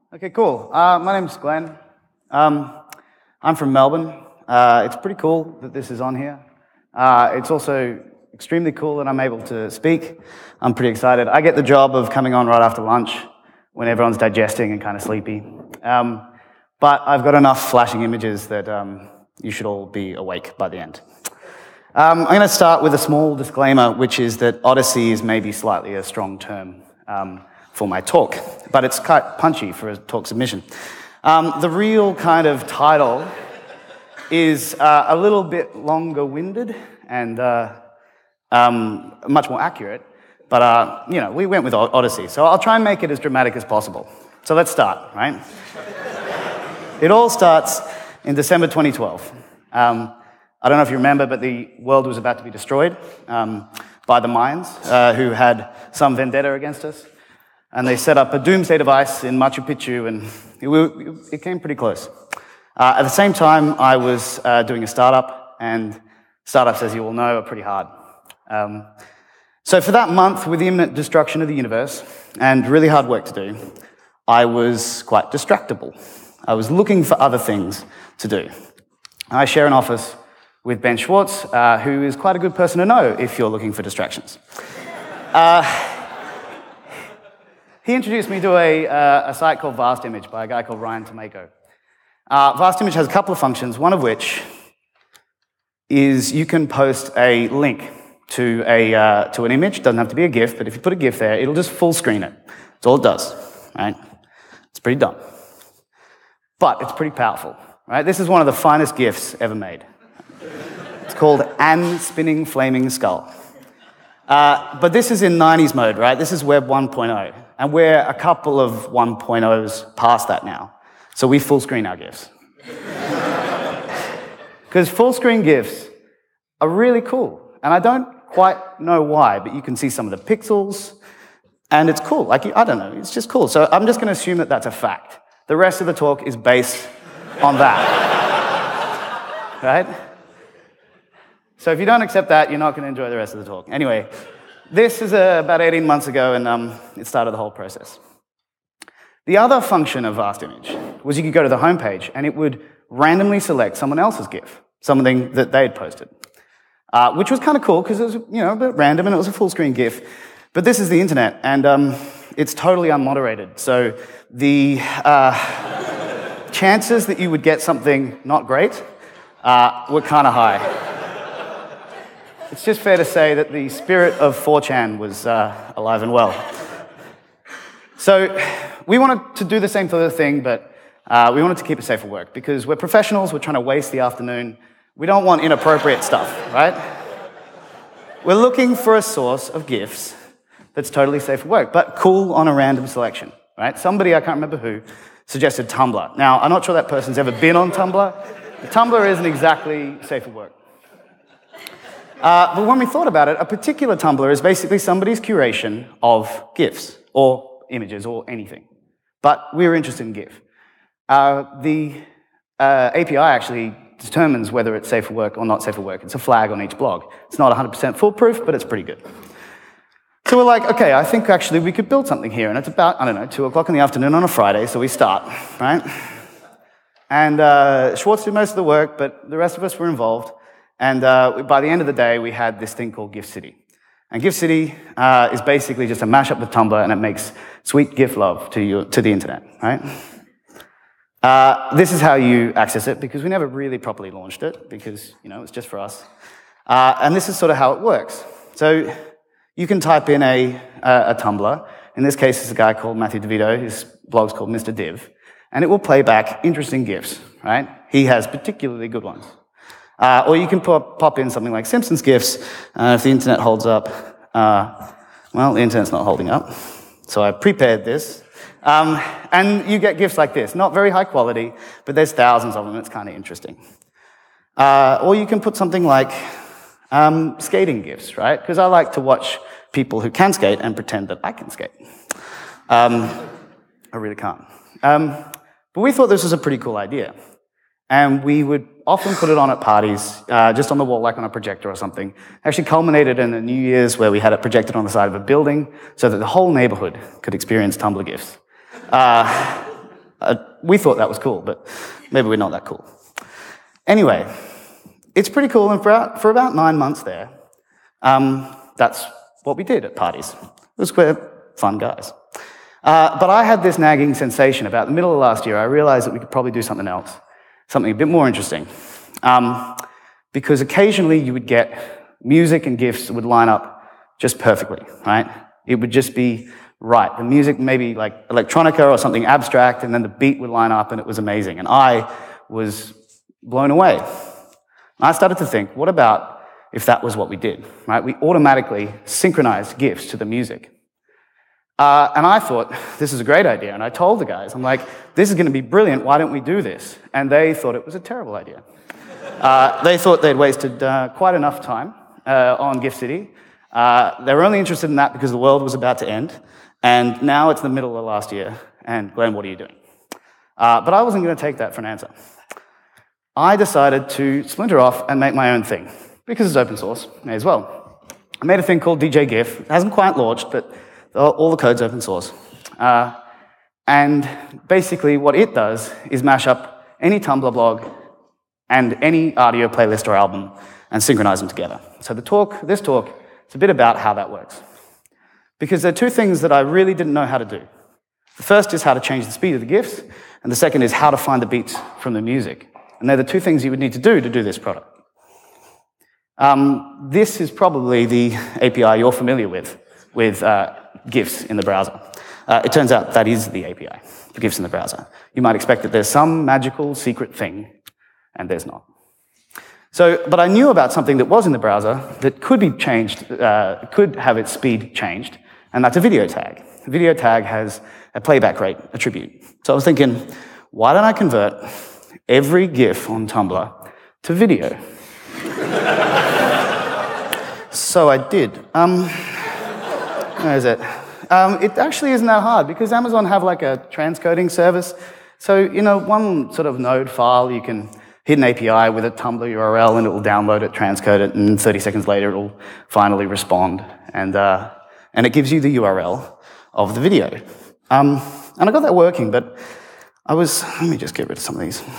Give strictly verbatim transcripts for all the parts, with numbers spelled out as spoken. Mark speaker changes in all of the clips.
Speaker 1: Okay, cool. Uh, my name's Glenn. Um, I'm from Melbourne. Uh, it's pretty cool that this is on here. Uh, it's also extremely cool that I'm able to speak. I'm pretty excited. I get the job of coming on right after lunch when everyone's digesting and kind of sleepy. Um, but I've got enough flashing images that um, you should all be awake by the end. Um, I'm going to start with a small disclaimer, which is that Odyssey is maybe slightly a strong term um, for my talk, but it's quite punchy for a talk submission. Um, the real kind of title is uh, a little bit longer-winded and uh, um, much more accurate, but uh, you know, we went with Odyssey, so I'll try and make it as dramatic as possible. So let's start, right? It all starts in December twenty twelve. Um, I don't know if you remember, but the world was about to be destroyed um, by the Mayans, uh, who had some vendetta against us. And they set up a doomsday device in Machu Picchu, and it, it came pretty close. Uh, at the same time, I was uh, doing a startup, and startups, as you all know, are pretty hard. Um, so for that month, with the imminent destruction of the universe, and really hard work to do, I was quite distractible. I was looking for other things to do. I share an office with Ben Schwartz, uh, who is quite a good person to know if you're looking for distractions. Uh, He introduced me to a, uh, a site called VastImage by a guy called Ryan Tomeko. Uh, VastImage has a couple of functions, one of which is you can post a link to, a, uh, to an image. It doesn't have to be a GIF, but if you put a GIF there, it'll just full screen it. That's all it does, right? It's pretty dumb. But it's pretty powerful, right? This is one of the finest GIFs ever made. It's called An Spinning Flaming Skull. Uh, but this is in nineties mode, right? This is Web one point oh. And we're a couple of one point ohs past that now. So we full screen our GIFs. Because full screen GIFs are really cool. And I don't quite know why, but you can see some of the pixels. And it's cool. Like, I don't know, it's just cool. So I'm just going to assume that that's a fact. The rest of the talk is based on that. Right? So if you don't accept that, you're not going to enjoy the rest of the talk. Anyway, this is uh, about eighteen months ago, and um, it started the whole process. The other function of VastImage was you could go to the homepage, and it would randomly select someone else's GIF, something that they had posted, uh, which was kind of cool because it was, you know, a bit random, and it was a full-screen GIF. But this is the internet, and um, it's totally unmoderated. So the uh, chances that you would get something not great uh, were kind of high. It's just fair to say that the spirit of four chan was uh, alive and well. So we wanted to do the same sort of thing, but uh, we wanted to keep it safe for work because we're professionals, we're trying to waste the afternoon. We don't want inappropriate stuff, right? We're looking for a source of GIFs that's totally safe for work, but cool on a random selection, right? Somebody, I can't remember who, suggested Tumblr. Now, I'm not sure that person's ever been on Tumblr. Tumblr isn't exactly safe for work. Uh, but when we thought about it, a particular Tumblr is basically somebody's curation of GIFs, or images, or anything. But we were interested in GIF. Uh, the uh, A P I actually determines whether it's safe for work or not safe for work. It's a flag on each blog. It's not one hundred percent foolproof, but it's pretty good. So we're like, okay, I think actually we could build something here. And it's about, I don't know, two o'clock in the afternoon on a Friday, so we start, right? And uh, Schwartz did most of the work, but the rest of us were involved. And uh, by the end of the day, we had this thing called GIF City. And GIF City uh, is basically just a mashup with Tumblr, and it makes sweet GIF love to, you, to the internet, right? Uh, this is how you access it, because we never really properly launched it, because, you know, it's just for us. Uh, and this is sort of how it works. So you can type in a, a, a Tumblr. In this case, it's a guy called Matthew DeVito. His blog's called Mister Div. And it will play back interesting GIFs, right? He has particularly good ones. Uh, or you can pop, pop in something like Simpsons GIFs, uh, if the internet holds up. Uh, well, the internet's not holding up, so I prepared this. Um, and you get GIFs like this. Not very high quality, but there's thousands of them. It's kind of interesting. Uh, or you can put something like um, skating GIFs, right? Because I like to watch people who can skate and pretend that I can skate. Um, I really can't. Um, but we thought this was a pretty cool idea. And we would often put it on at parties, uh, just on the wall, like on a projector or something. Actually culminated in the New Year's where we had it projected on the side of a building so that the whole neighborhood could experience Tumblr GIFs. Uh, Uh, we thought that was cool, but maybe we're not that cool. Anyway, it's pretty cool, and for, about, for about nine months there, um, that's what we did at parties. It was we're fun guys. Uh, but I had this nagging sensation about the middle of last year. I realized that we could probably do something else, something a bit more interesting. Um, because occasionally you would get music and GIFs that would line up just perfectly, right? It would just be right. The music maybe like electronica or something abstract, and then the beat would line up and it was amazing. And I was blown away. I started to think, what about if that was what we did, right? We automatically synchronized GIFs to the music. Uh, and I thought, this is a great idea. And I told the guys, I'm like, this is going to be brilliant. Why don't we do this? And they thought it was a terrible idea. Uh, they thought they'd wasted uh, quite enough time uh, on GIF City. Uh, they were only interested in that because the world was about to end. And now it's the middle of last year. And Glenn, what are you doing? Uh, but I wasn't going to take that for an answer. I decided to splinter off and make my own thing, because it's open source, may as well. I made a thing called D J GIF. It hasn't quite launched, but all the code's open source. Uh, and basically what it does is mash up any Tumblr blog and any audio playlist or album and synchronize them together. So the talk, this talk, is a bit about how that works. Because there are two things that I really didn't know how to do. The first is how to change the speed of the GIFs, and the second is how to find the beats from the music. And they're the two things you would need to do to do this product. Um, this is probably the A P I you're familiar with, with uh, GIFs in the browser. Uh, it turns out that is the A P I for GIFs in the browser. You might expect that there's some magical secret thing, and there's not. So, but I knew about something that was in the browser that could be changed, uh, could have its speed changed, and that's a video tag. A video tag has a playback rate attribute. So I was thinking, why don't I convert every GIF on Tumblr to video? So I did. Um, where is it? Um, it actually isn't that hard, because Amazon have like a transcoding service. So, you know, one sort of node file, you can hit an A P I with a Tumblr U R L, and it will download it, transcode it, and thirty seconds later, it'll finally respond. And, uh, and it gives you the U R L of the video. Um, and I got that working, but I was, let me just get rid of some of these.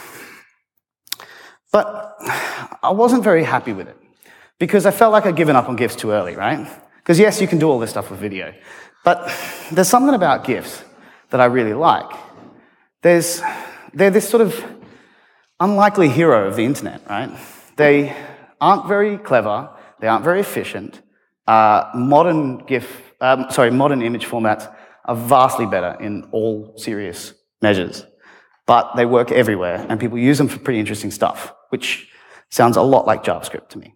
Speaker 1: But I wasn't very happy with it, because I felt like I'd given up on GIFs too early, right? Because yes, you can do all this stuff with video, but there's something about GIFs that I really like. There's, they're this sort of unlikely hero of the internet, right? They aren't very clever, they aren't very efficient. Uh, modern GIF, um, sorry, modern image formats are vastly better in all serious measures, but they work everywhere, and people use them for pretty interesting stuff, which sounds a lot like JavaScript to me.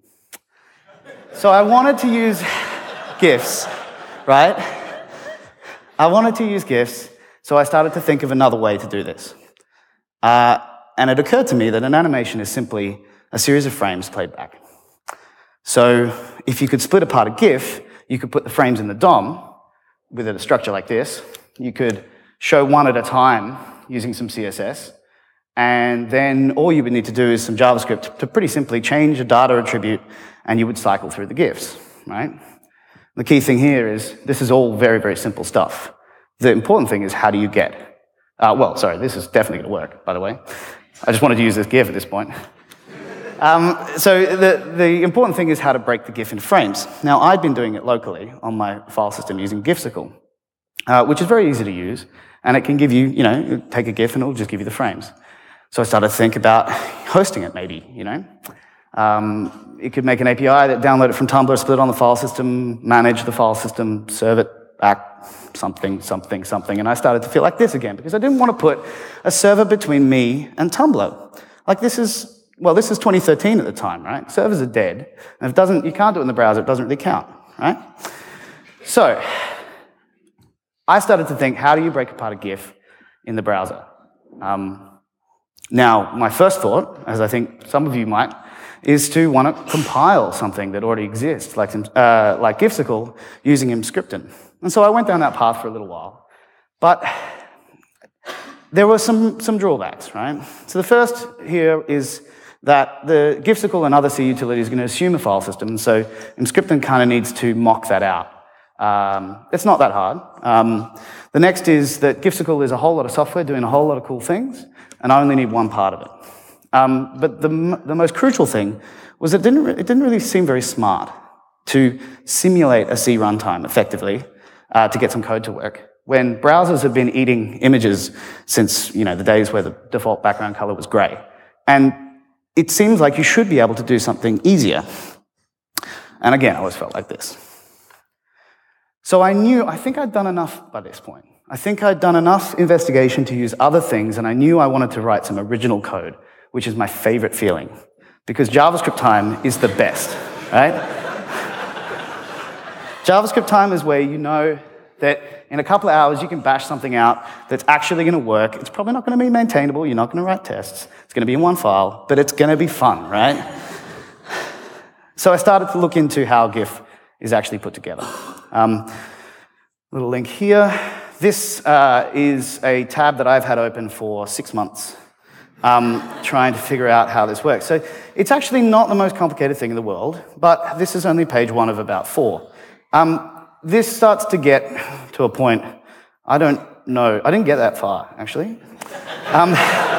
Speaker 1: So I wanted to use GIFs, right? I wanted to use GIFs, so I started to think of another way to do this. Uh, and it occurred to me that an animation is simply a series of frames played back. So if you could split apart a GIF, you could put the frames in the D O M with a structure like this. You could show one at a time using some C S S, and then all you would need to do is some JavaScript to pretty simply change a data attribute, and you would cycle through the GIFs, right? The key thing here is this is all very, very simple stuff. The important thing is, how do you get? Uh, well, sorry, this is definitely going to work, by the way. I just wanted to use this GIF at this point. Um, so the, the important thing is how to break the GIF into frames. Now, I'd been doing it locally on my file system using GIFsicle, uh, which is very easy to use, and it can give you, you know, take a GIF and it'll just give you the frames. So I started to think about hosting it, maybe, you know. Um, it could make an A P I that download it from Tumblr, split it on the file system, manage the file system, serve it back, something, something, something. And I started to feel like this again, because I didn't want to put a server between me and Tumblr. Like this is, well, this is twenty thirteen at the time, right? Servers are dead. And if it doesn't, you can't do it in the browser, it doesn't really count, right? So I started to think, how do you break apart a GIF in the browser? Um, now, my first thought, as I think some of you might, is to want to compile something that already exists, like, uh, like GIFsicle, using Emscripten. And so I went down that path for a little while. But there were some, some drawbacks, right? So the first here is that the GIFsicle and other C utilities are going to assume a file system, and so Emscripten kind of needs to mock that out Um, it's not that hard. Um, the next is that Gifsicle is a whole lot of software doing a whole lot of cool things, and I only need one part of it. Um, but the, the most crucial thing was it didn't, it didn't really seem very smart to simulate a C runtime effectively uh, to get some code to work, when browsers have been eating images since, you know, the days where the default background color was gray. And it seems like you should be able to do something easier. And again, I always felt like this. So I knew, I think I'd done enough by this point. I think I'd done enough investigation to use other things, and I knew I wanted to write some original code, which is my favorite feeling, because JavaScript time is the best, right? JavaScript time is where you know that in a couple of hours you can bash something out that's actually going to work. It's probably not going to be maintainable. You're not going to write tests. It's going to be in one file, but it's going to be fun, right? So I started to look into how GIF is actually put together. Um, little link here. This uh, is a tab that I've had open for six months, um, trying to figure out how this works. So it's actually not the most complicated thing in the world, but this is only page one of about four. Um, this starts to get to a point, I don't know, I didn't get that far, actually. Um,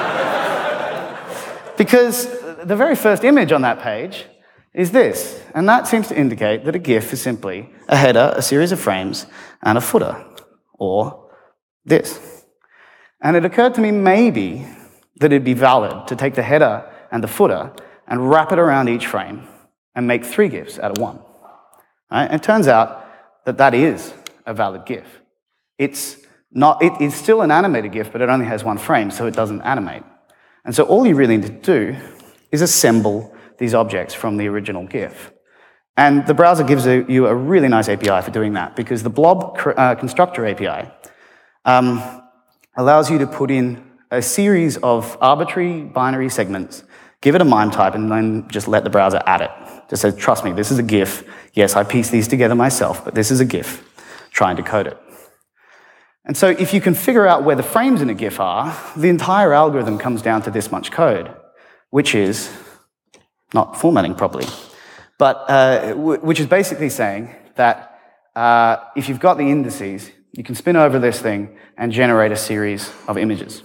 Speaker 1: because the very first image on that page is this, and that seems to indicate that a GIF is simply a header, a series of frames, and a footer, or this. And it occurred to me maybe that it'd be valid to take the header and the footer and wrap it around each frame and make three GIFs out of one. Right? And it turns out that that is a valid GIF. It's not, it is still an animated GIF, but it only has one frame, so it doesn't animate. And so all you really need to do is assemble these objects from the original GIF. And the browser gives you a really nice A P I for doing that, because the blob uh, constructor A P I um, allows you to put in a series of arbitrary binary segments, give it a MIME type, and then just let the browser add it. Just says, trust me, this is a GIF. Yes, I pieced these together myself, but this is a GIF. Try and decode it. And so if you can figure out where the frames in a GIF are, the entire algorithm comes down to this much code, which is not formatting properly, but uh, w which is basically saying that uh, if you've got the indices, you can spin over this thing and generate a series of images.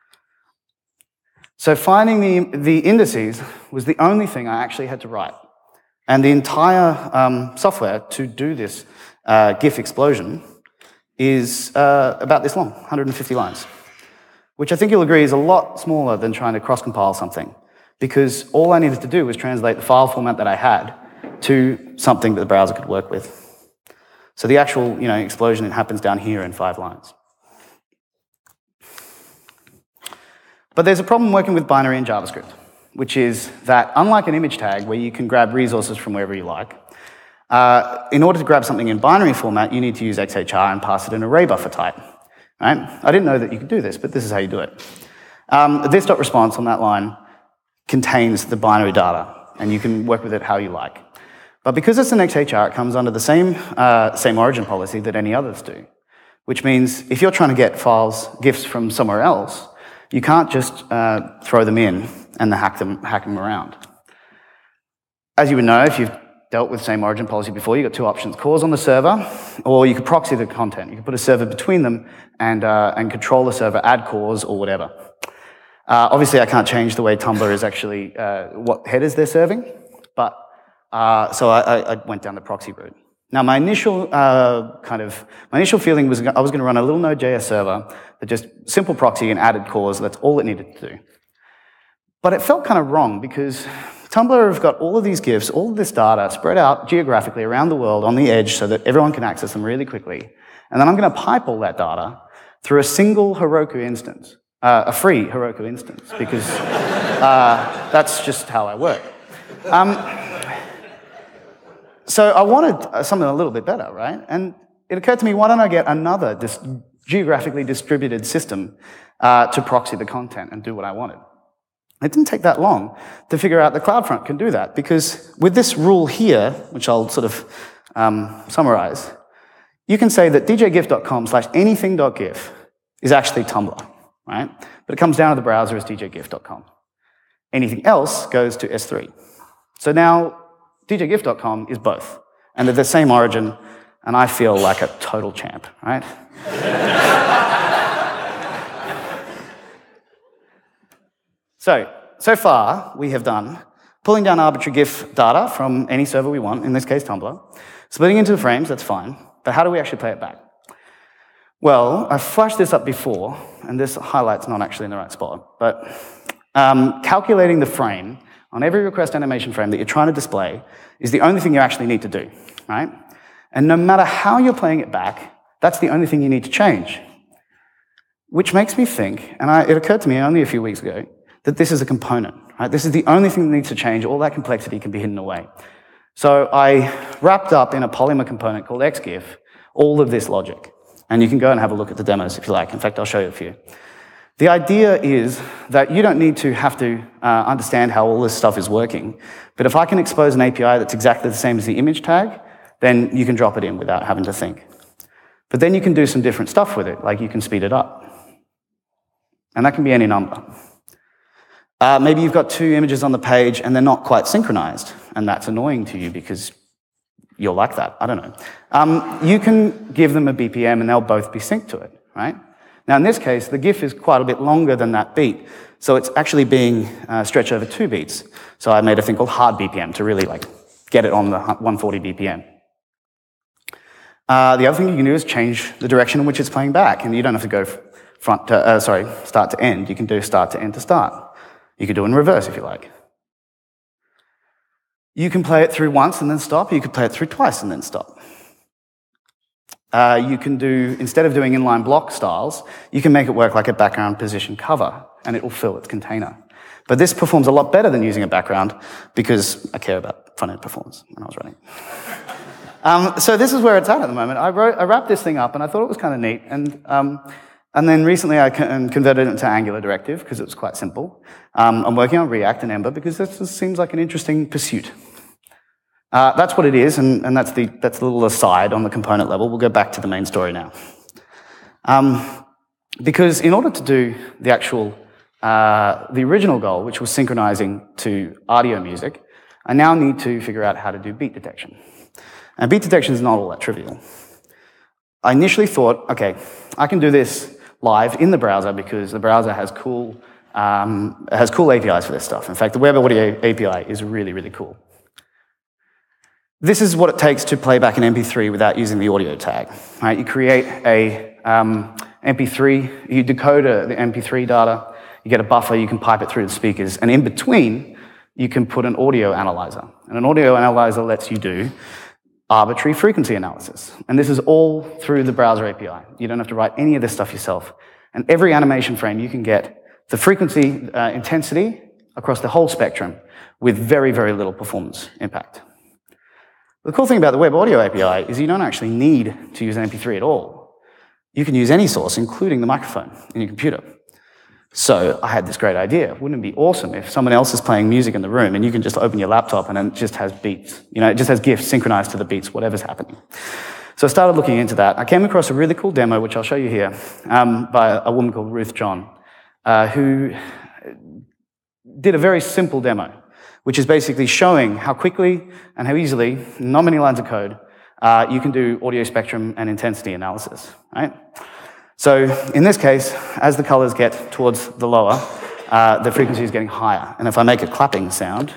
Speaker 1: So finding the, the indices was the only thing I actually had to write. And the entire um, software to do this uh, GIF explosion is uh, about this long, one hundred fifty lines, which I think you'll agree is a lot smaller than trying to cross-compile something, because all I needed to do was translate the file format that I had to something that the browser could work with. So the actual, you know, explosion, it happens down here in five lines. But there's a problem working with binary in JavaScript, which is that unlike an image tag where you can grab resources from wherever you like, uh, in order to grab something in binary format, you need to use X H R and pass it an array buffer type. Right? I didn't know that you could do this, but this is how you do it. Um, this.response on that line contains the binary data, and you can work with it how you like. But because it's an X H R, it comes under the same, uh, same origin policy that any others do, which means if you're trying to get files, GIFs from somewhere else, you can't just uh, throw them in and hack them, hack them around. As you would know, if you've dealt with same origin policy before, you've got two options: cause on the server, or you could proxy the content. You could put a server between them and, uh, and control the server, add cause, or whatever. Uh, obviously, I can't change the way Tumblr is actually, uh, what headers they're serving, but uh, so I, I went down the proxy route. Now, my initial uh, kind of, my initial feeling was I was going to run a little Node.js server that just simple proxy and added cause. That's all it needed to do. But it felt kind of wrong, because Tumblr have got all of these GIFs, all of this data spread out geographically around the world on the edge so that everyone can access them really quickly. And then I'm going to pipe all that data through a single Heroku instance. Uh, a free Heroku instance, because uh, that's just how I work. Um, so I wanted something a little bit better, right? And it occurred to me, why don't I get another dis geographically distributed system uh, to proxy the content and do what I wanted? It didn't take that long to figure out that CloudFront can do that, because with this rule here, which I'll sort of um, summarize, you can say that djgif.com slash anything.gif is actually Tumblr. Right? But it comes down to the browser as djgif dot com. Anything else goes to S three. So now djgif dot com is both, and they're the same origin, and I feel like a total champ, right? so, so far, we have done pulling down arbitrary GIF data from any server we want, in this case Tumblr, splitting into the frames, that's fine, but how do we actually play it back? Well, I flashed this up before, and this highlight's not actually in the right spot, but um, calculating the frame on every request animation frame that you're trying to display is the only thing you actually need to do, right? And no matter how you're playing it back, that's the only thing you need to change. Which makes me think, and I, it occurred to me only a few weeks ago, that this is a component, right? This is the only thing that needs to change. All that complexity can be hidden away. So I wrapped up in a Polymer component called XGIF all of this logic. And you can go and have a look at the demos if you like. In fact, I'll show you a few. The idea is that you don't need to have to uh, understand how all this stuff is working. But if I can expose an A P I that's exactly the same as the image tag, then you can drop it in without having to think. But then you can do some different stuff with it, like you can speed it up. And that can be any number. Uh, maybe you've got two images on the page and they're not quite synchronized, and that's annoying to you because you're like that. I don't know. Um, you can give them a B P M and they'll both be synced to it, right? Now, in this case, the GIF is quite a bit longer than that beat, so it's actually being uh, stretched over two beats. So I made a thing called hard B P M to really like get it on the one forty B P M. Uh, the other thing you can do is change the direction in which it's playing back, and you don't have to go front to, uh, sorry, start to end. You can do start to end to start. You could do it in reverse if you like. You can play it through once and then stop. You could play it through twice and then stop. Uh, you can do, instead of doing inline block styles, you can make it work like a background position cover, and it will fill its container. But this performs a lot better than using a background because I care about front-end performance when I was running. um, so this is where it's at at the moment. I, wrote, I wrapped this thing up, and I thought it was kind of neat. And, um, and then recently I converted it into Angular Directive because it was quite simple. Um, I'm working on React and Ember because this just seems like an interesting pursuit. Uh, that's what it is, and, and that's, the, that's the little aside on the component level. We'll go back to the main story now. Um, because in order to do the actual, uh, the original goal, which was synchronizing to audio music, I now need to figure out how to do beat detection. And beat detection is not all that trivial. I initially thought, okay, I can do this live in the browser because the browser has cool, um, has cool A P Is for this stuff. In fact, the Web Audio A P I is really, really cool. This is what it takes to play back an M P three without using the audio tag. Right? You create a um, M P three, you decode a, the M P three data, you get a buffer, you can pipe it through the speakers, and in between, you can put an audio analyzer. And an audio analyzer lets you do arbitrary frequency analysis. And this is all through the browser A P I. You don't have to write any of this stuff yourself. And every animation frame, you can get the frequency uh, intensity across the whole spectrum with very, very little performance impact. The cool thing about the Web Audio A P I is you don't actually need to use an M P three at all. You can use any source, including the microphone in your computer. So I had this great idea. Wouldn't it be awesome if someone else is playing music in the room and you can just open your laptop and it just has beats. You know, it just has GIFs synchronized to the beats, whatever's happening. So I started looking into that. I came across a really cool demo, which I'll show you here, um, by a woman called Ruth John, uh, who did a very simple demo, which is basically showing how quickly and how easily, not many lines of code, uh, you can do audio spectrum and intensity analysis, right? So in this case, as the colors get towards the lower, uh, the frequency is getting higher. And if I make a clapping sound,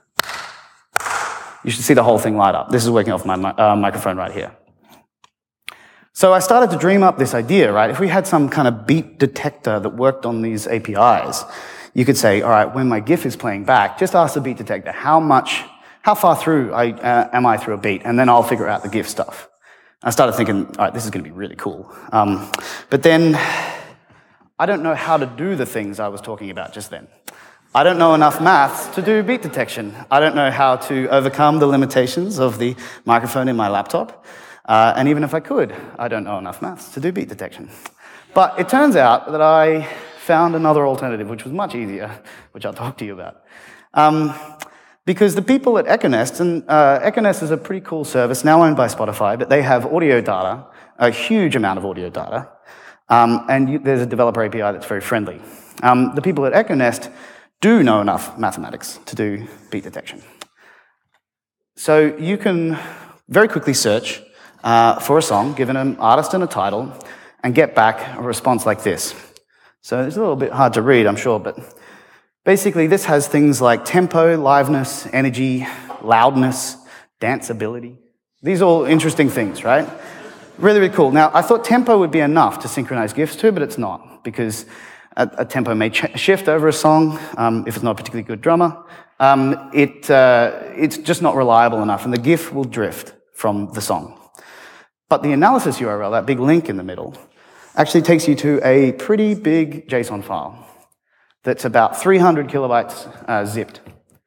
Speaker 1: you should see the whole thing light up. This is working off my uh, microphone right here. So I started to dream up this idea, right? If we had some kind of beat detector that worked on these A P Is, you could say, all right, when my GIF is playing back, just ask the beat detector how much, how far through I, uh, am I through a beat, and then I'll figure out the GIF stuff. I started thinking, all right, this is going to be really cool. Um, but then I don't know how to do the things I was talking about just then. I don't know enough maths to do beat detection. I don't know how to overcome the limitations of the microphone in my laptop. Uh, and even if I could, I don't know enough maths to do beat detection. But it turns out that I found another alternative, which was much easier, which I'll talk to you about. Um, because the people at Econest, and uh, Econest is a pretty cool service, now owned by Spotify, but they have audio data, a huge amount of audio data, um, and you, there's a developer A P I that's very friendly. Um, the people at Econest do know enough mathematics to do beat detection. So you can very quickly search uh, for a song, given an artist and a title, and get back a response like this. So it's a little bit hard to read, I'm sure, but basically this has things like tempo, liveness, energy, loudness, danceability. These are all interesting things, right? Really, really cool. Now, I thought tempo would be enough to synchronize GIFs to, but it's not, because a, a tempo may ch shift over a song um, if it's not a particularly good drummer. Um, it, uh, it's just not reliable enough, and the GIF will drift from the song. But the analysis U R L, that big link in the middle, actually takes you to a pretty big JSON file that's about three hundred kilobytes uh, zipped.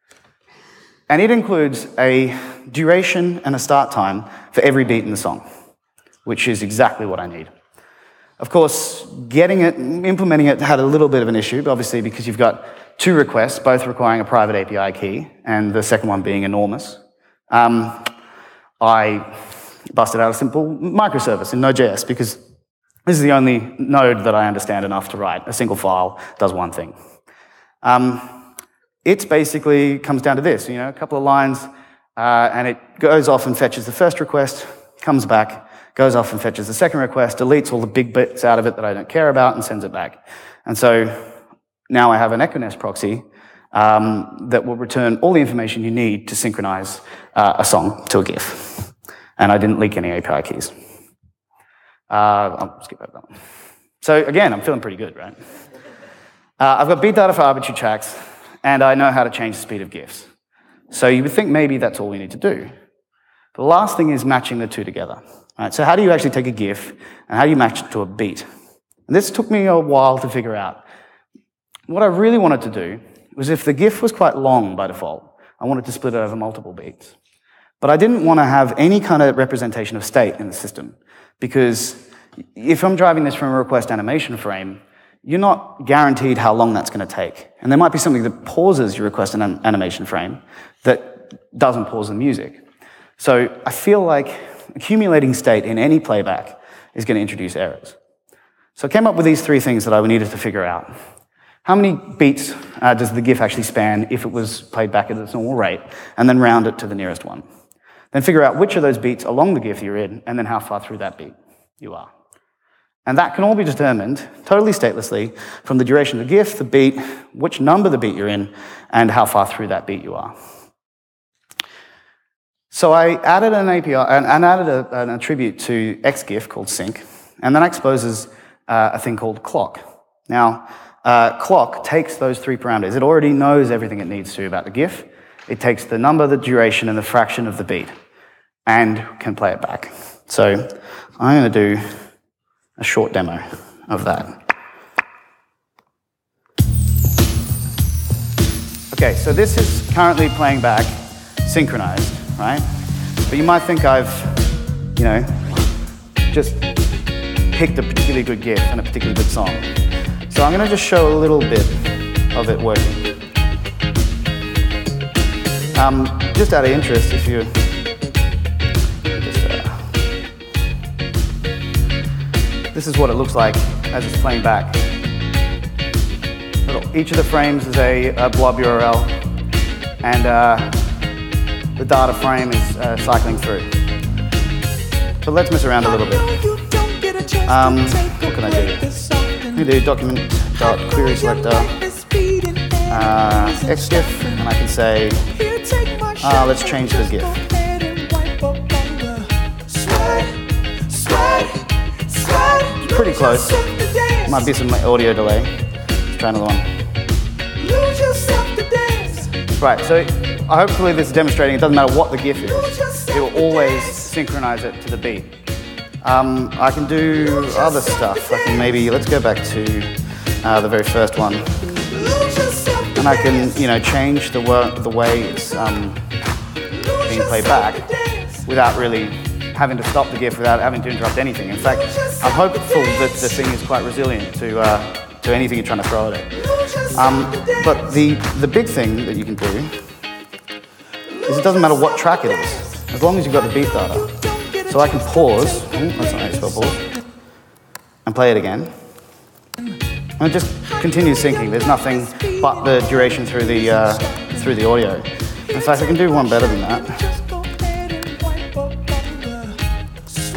Speaker 1: And it includes a duration and a start time for every beat in the song, which is exactly what I need. Of course, getting it, implementing it had a little bit of an issue, obviously, because you've got two requests, both requiring a private A P I key, and the second one being enormous. Um, I busted out a simple microservice in Node.js, because this is the only node that I understand enough to write. A single file does one thing. Um, it basically comes down to this, you know, a couple of lines, uh, and it goes off and fetches the first request, comes back, goes off and fetches the second request, deletes all the big bits out of it that I don't care about, and sends it back. And so now I have an Echo-Nest proxy um, that will return all the information you need to synchronize uh, a song to a GIF. And I didn't leak any A P I keys. Uh, I'll skip over that one. So again, I'm feeling pretty good, right? Uh, I've got beat data for arbitrary tracks, and I know how to change the speed of GIFs. So you would think maybe that's all we need to do. The last thing is matching the two together. Right, so how do you actually take a GIF, and how do you match it to a beat? And this took me a while to figure out. What I really wanted to do was, if the GIF was quite long by default, I wanted to split it over multiple beats. But I didn't want to have any kind of representation of state in the system, because if I'm driving this from a request animation frame, you're not guaranteed how long that's going to take. And there might be something that pauses your request an animation frame that doesn't pause the music. So I feel like accumulating state in any playback is going to introduce errors. So I came up with these three things that I needed to figure out. How many beats uh, does the GIF actually span if it was played back at its normal rate, and then round it to the nearest one. Then figure out which of those beats along the GIF you're in, and then how far through that beat you are. And that can all be determined totally statelessly from the duration of the GIF, the beat, which number the beat you're in, and how far through that beat you are. So I added an A P I, and added a, an attribute to XGIF called sync, and that exposes uh, a thing called clock. Now, uh, clock takes those three parameters. It already knows everything it needs to about the GIF. It takes the number, the duration, and the fraction of the beat, and can play it back. So I'm going to do a short demo of that. Okay, so this is currently playing back synchronized, right? But you might think I've, you know, just picked a particularly good GIF and a particularly good song. So I'm going to just show a little bit of it working. Um, just out of interest, if you just, uh, this is what it looks like as it's playing back. Each of the frames is a, a blob U R L, and uh, the data frame is uh, cycling through. So let's mess around a little bit. Um, what can I do? I'm going to do document.querySelector uh, XGIF, and I can say, uh, let's change the GIF. Pretty close. Might be some audio delay. Let's try another one. Right, so hopefully this is demonstrating it doesn't matter what the GIF is, it will always synchronize it to the beat. Um, I can do other stuff. I can maybe, let's go back to uh, the very first one. And I can, you know, change the, the way it's um, being played back without really having to stop the GIF, without having to interrupt anything. In fact, I'm hopeful that the thing is quite resilient to, uh, to anything you're trying to throw at it. Um, but the, the big thing that you can do is it doesn't matter what track it is, as long as you've got the beat data. So I can pause, oh, that's not how you spell pause, and play it again. And it just continues syncing. There's nothing but the duration through the, uh, through the audio. In fact, I can do one better than that.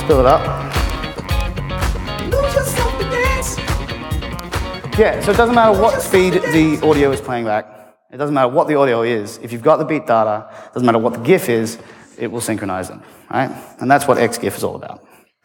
Speaker 1: build it up. Yeah, so it doesn't matter what speed the audio is playing back. It doesn't matter what the audio is. If you've got the beat data, it doesn't matter what the GIF is, it will synchronize them, right? And that's what XGIF is all about.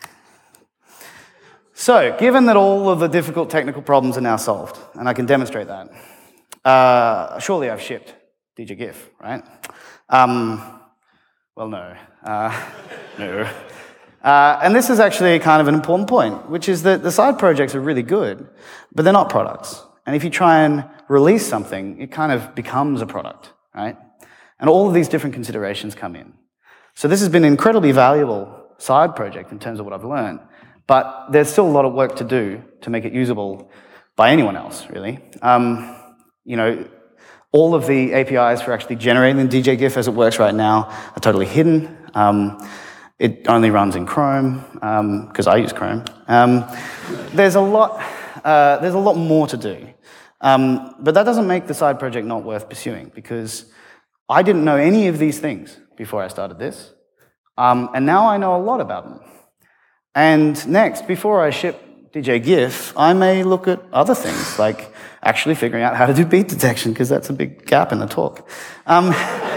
Speaker 1: So, given that all of the difficult technical problems are now solved, and I can demonstrate that, uh, surely I've shipped D J GIF, right? Um, well, no. Uh, no. Uh, and this is actually kind of an important point, which is that the side projects are really good, but they're not products. And if you try and release something, it kind of becomes a product, right? And all of these different considerations come in. So this has been an incredibly valuable side project in terms of what I've learned, but there's still a lot of work to do to make it usable by anyone else, really. Um, you know, all of the A P Is for actually generating the D J GIF as it works right now are totally hidden. Um, it only runs in Chrome, because um, I use Chrome. Um, there's a lot, uh, there's a lot more to do. Um, but that doesn't make the side project not worth pursuing, because I didn't know any of these things before I started this. Um, and now I know a lot about them. And next, before I ship D J GIF, I may look at other things, like actually figuring out how to do beat detection, because that's a big gap in the talk. Um,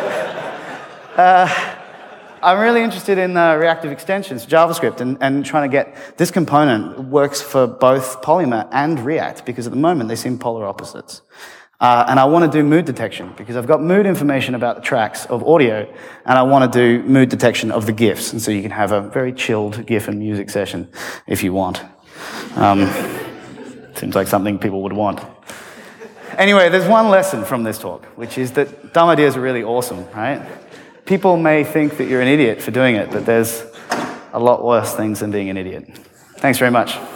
Speaker 1: uh, I'm really interested in uh, reactive extensions, JavaScript, and, and trying to get this component works for both Polymer and React, because at the moment they seem polar opposites. Uh, and I want to do mood detection, because I've got mood information about the tracks of audio, and I want to do mood detection of the GIFs, and so you can have a very chilled GIF and music session if you want. Um, seems like something people would want. Anyway, there's one lesson from this talk, which is that dumb ideas are really awesome, right? People may think that you're an idiot for doing it, but there's a lot worse things than being an idiot. Thanks very much.